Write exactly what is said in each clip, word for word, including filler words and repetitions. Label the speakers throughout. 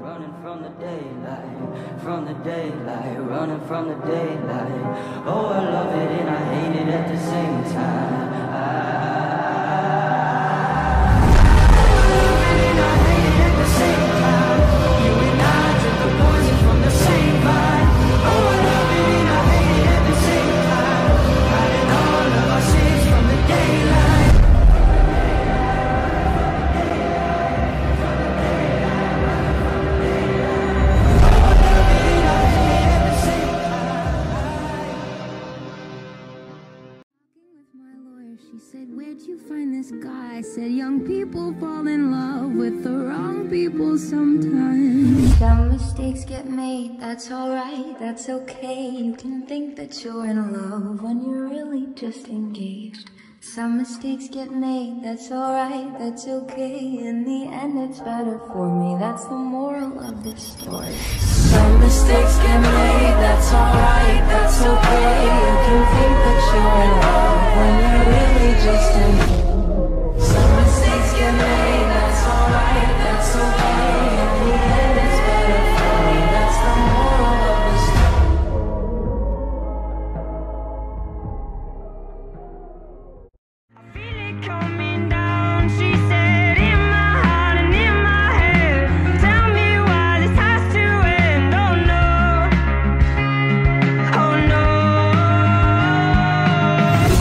Speaker 1: running from the daylight, from the daylight, running from the daylight. Oh, I love it and I hate it at the same time. I
Speaker 2: She said, where'd you find this guy? I said, young people fall in love with the wrong people sometimes. Some mistakes get made, that's alright, that's okay. You can think that you're in love when you're really just engaged. Some mistakes get made, that's alright, that's okay. In the end it's better for me, that's the moral of this story. Some mistakes get made, that's alright, that's okay. You can think that you're in love when you're really just engaged. Some mistakes get made, that's alright, that's okay. In the end it's better for me, that's the moral of the story.
Speaker 3: Coming down, she said, in my heart and in my head, tell me why this has to end. Oh no, oh no.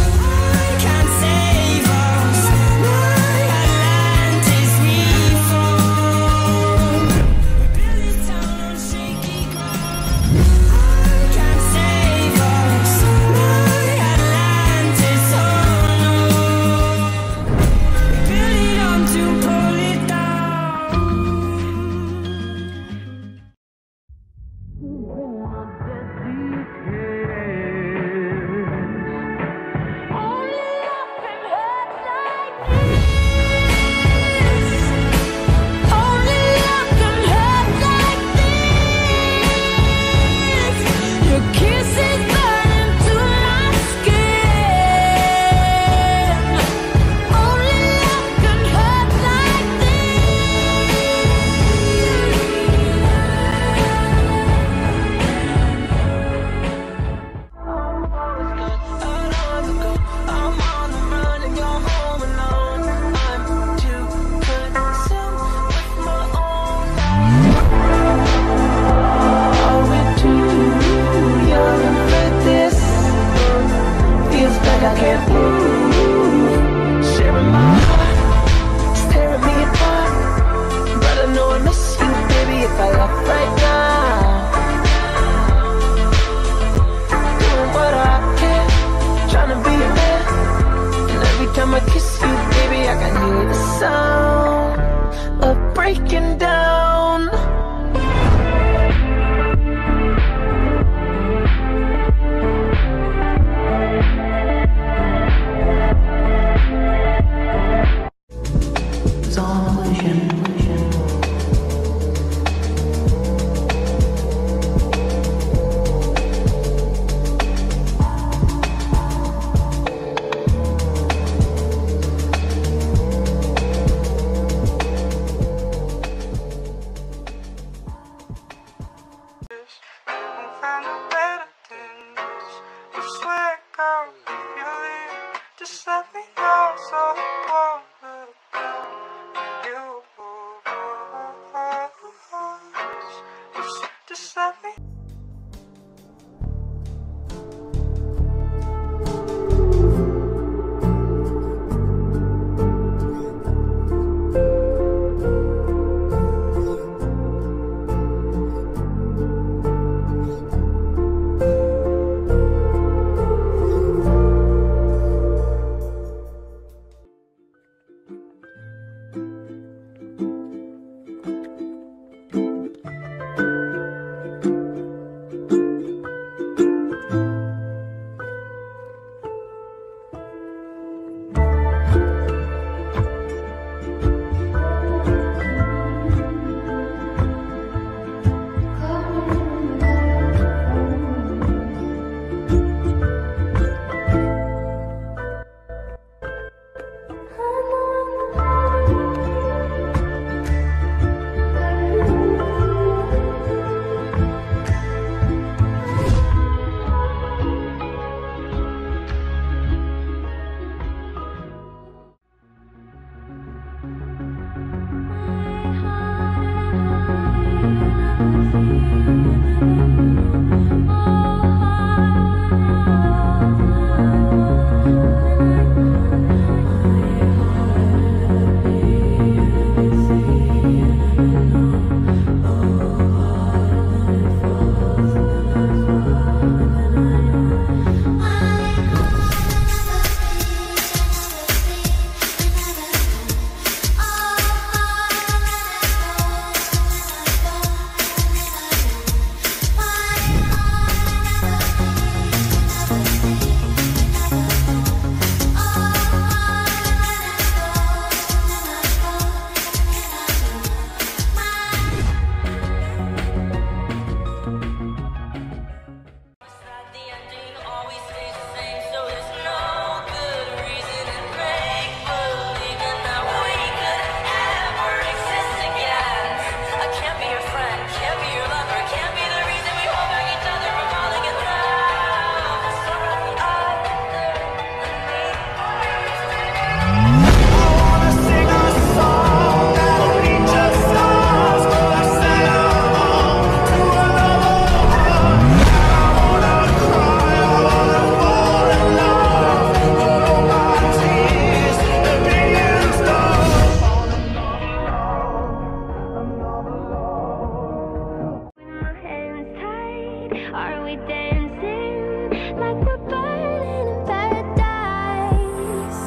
Speaker 3: Are we dancing like we're burning in paradise?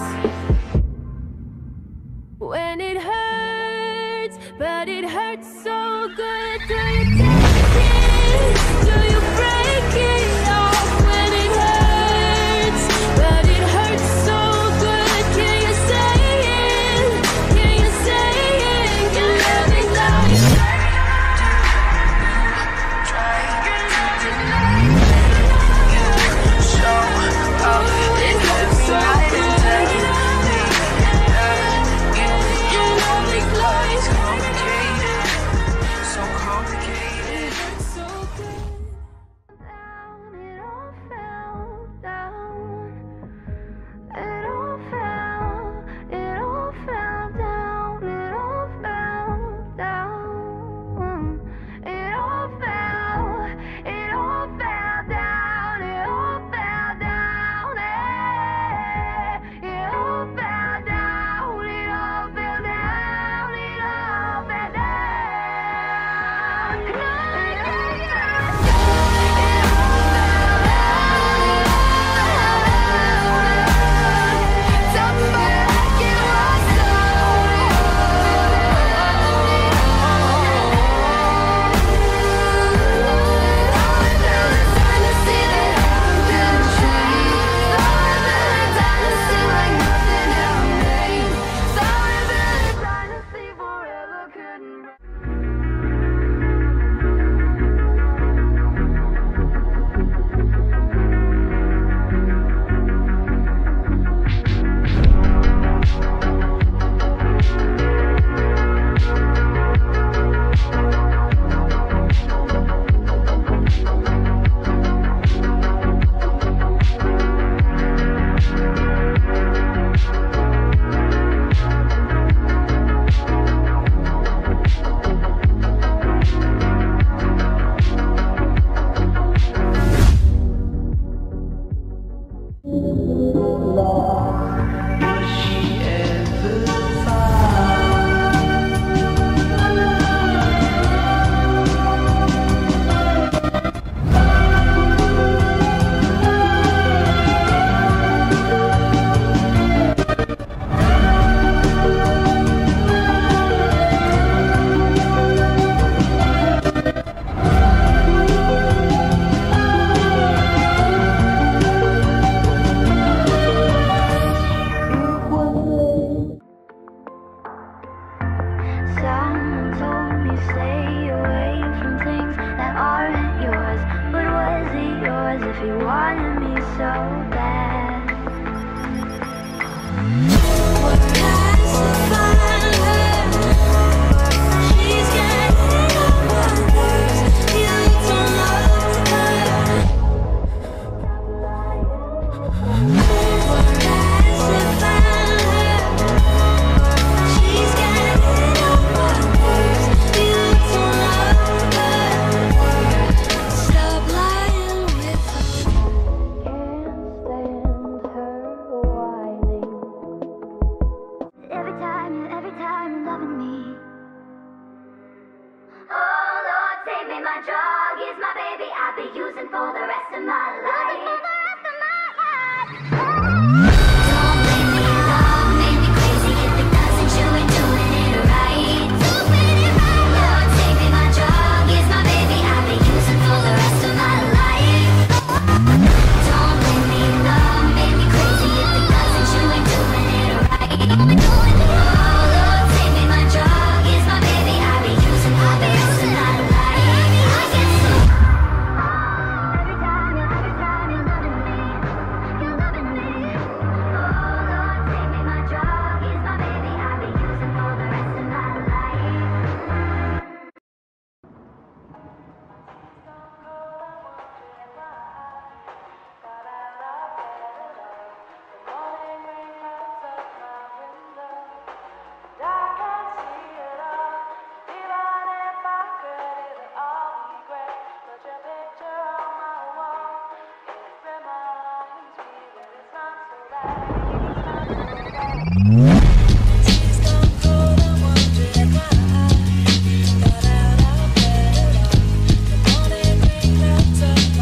Speaker 3: When it hurts, but it hurts so good, do you take it? Do you break it off when it hurts? But it hurts so good, can you say it? Can you say it? Can love it like
Speaker 4: Thank you.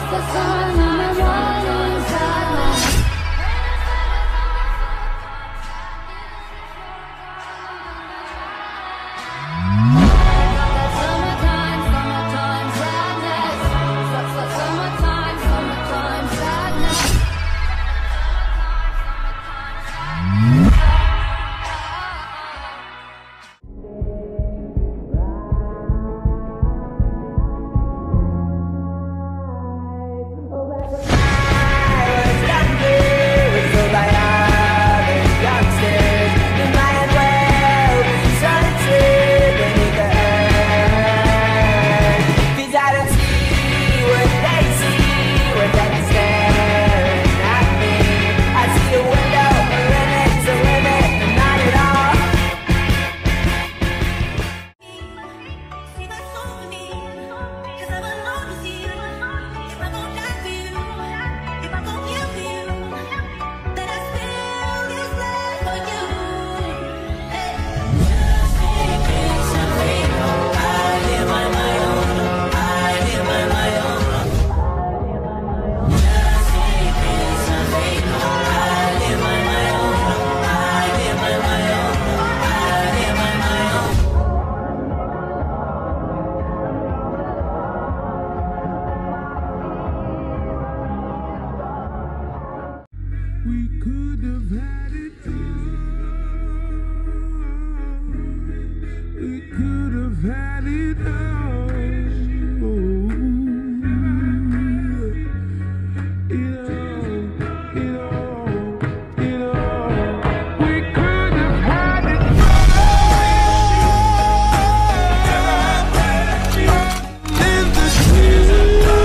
Speaker 2: the sun on my warning sign. Summertime, summertime sadness. Summertime, summertime sadness.
Speaker 4: We could have had it all. We could have had it all. It all, it all, it all. We could have had it all. In the sea.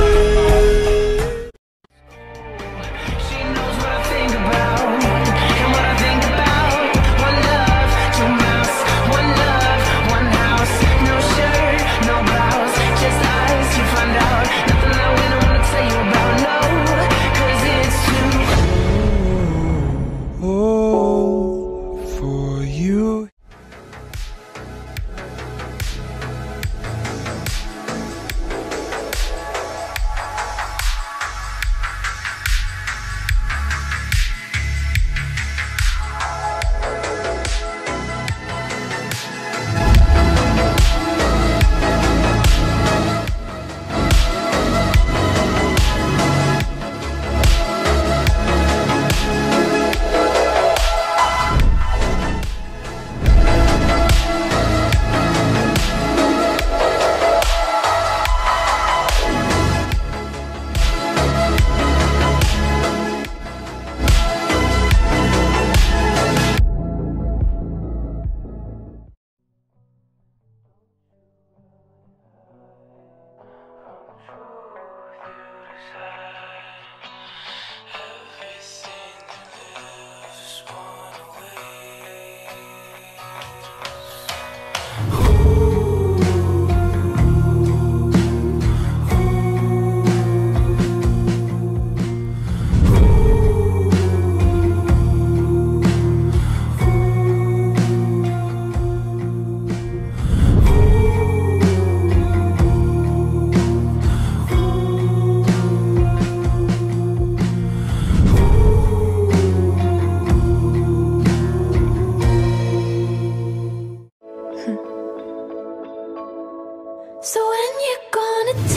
Speaker 3: So when you're gonna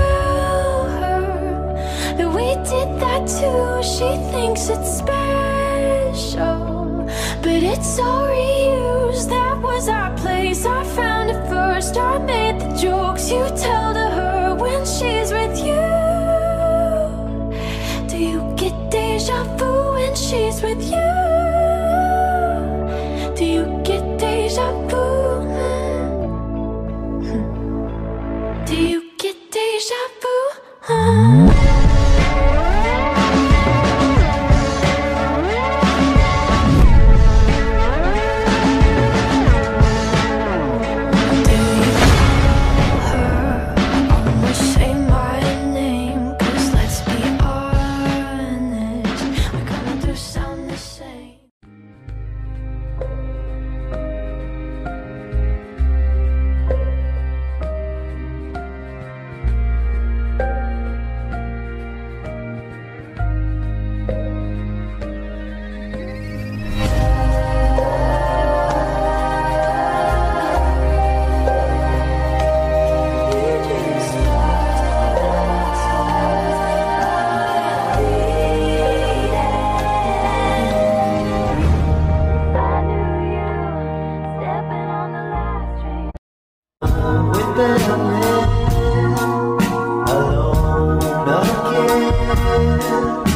Speaker 3: tell her that we did that too? She thinks it's special, but it's all reused. That was our place, I found it first. I made the jokes you tell to her when she's with you. Do you get deja vu when she's with you? Do you get deja vu? Do you get deja vu? Huh? Say
Speaker 1: yeah.